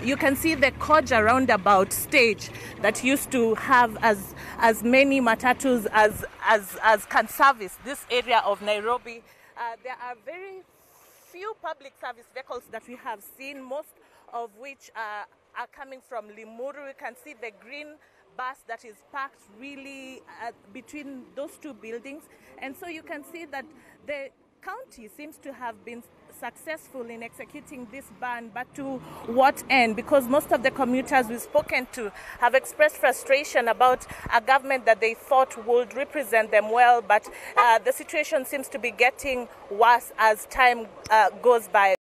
You can see the Koja roundabout stage that used to have as many matatus as can service this area of Nairobi. There are very few public service vehicles that we have seen, most of which are coming from Limuru. You can see the green bus that is parked really between those two buildings, and so you can see that the county seems to have been successful in executing this ban, but to what end? Because most of the commuters we've spoken to have expressed frustration about a government that they thought would represent them well, but the situation seems to be getting worse as time goes by.